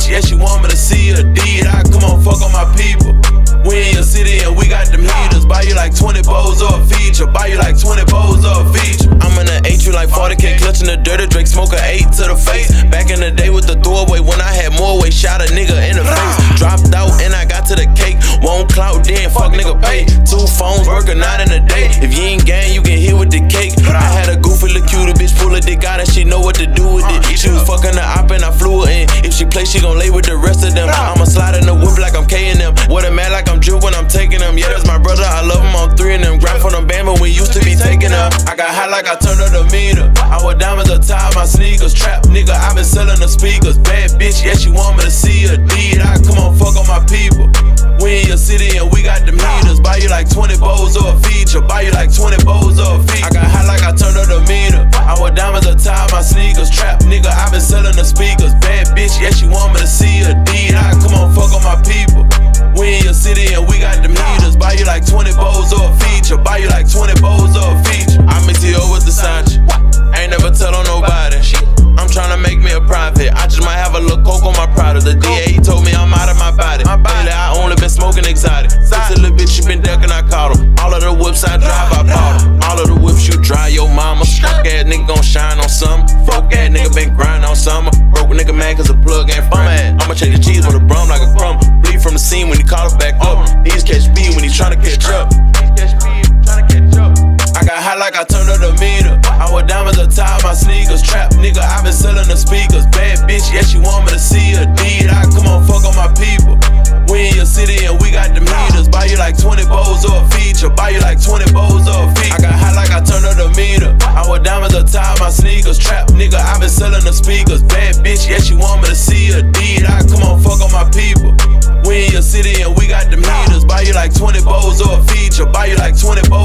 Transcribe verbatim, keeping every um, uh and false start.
yeah, she want me to see her deed. I come on, fuck on my people. We in your city and we got them heaters. Buy you like twenty bows or a feature. Buy you like twenty bows or a feature. I'm in the H, you like forty K, clutching the dirty Drake, smoke a eight to the face. Back in the day with the throwaway, when I had more weight, shot a nigga in the face. Dropped out and I got to the cake. Won't clout, then fuck nigga pay. Two phones working out in a day. If you ain't gang, you can hit with the cake. I had a goofy little cutie bitch full of dick out and she know what to do with it. She was fucking the op and I flew her in. If she play, she gon' lay with the rest of them. I'ma slide in the whip like I'm K and them. With a man like I'm Drew when I'm taking them. Yeah, that's my brother, I love him on three of them. Grab for them band, but we used to be taking them. I got hot like I turned up the meter. I wear diamonds up tie my sneakers. Trap nigga, I been selling the speakers. Bad bitch, yeah, she want me to see her deed. I come on, fuck on my people. We in your city and we got them heaters. Buy you like twenty bows or a feature. Buy you like twenty bows or a feature. I got hot like I turned up the meter. I wear diamonds up tie my sneakers. Trap nigga, I been selling the speakers. Bad bitch, yeah, she want me to see her deed. I come on, fuck on my people. We in your city and we got them heaters. Buy you like twenty bows or a feature. Buy you like twenty bows or a feature. I'm in T O with the Sanchi. Ain't never tell on nobody. I'm tryna make me a profit. I just might have a little coke on my product. The D A he told me I'm out of my body. Lately I only been smoking exotic. Since a little bitch you been ducking, I caught him. All of the whips I drive, I bought them. All of the whips you drive, your mama. Fuck ass nigga gon' shine on summer. Fuck ass nigga been grinding on summer. Broke nigga mad cause the plug ain't from it. I'ma check the cheese with a brum like a crumb. Bleed from the scene when he call it back up. These catch speed when he tryna catch up. I got hot like I turned up the meter. I wear diamonds up tie my sneakers. Trap nigga, I been selling the speakers. Bad bitch, yeah, she want me to see her deed. I come on, fuck on my people. We in your city and we got them heaters. Buy you like twenty bows or a feature. Buy you like twenty bows or a feature. I got hot like I turned up the meter. I wear diamonds up tie my sneakers. Trap nigga, I been selling the speakers. Bad bitch, yeah, she want me to see her deed. I come on, fuck on my people. We in your city and we got them heaters. Buy you like twenty bows or a feature. Buy you like twenty bows.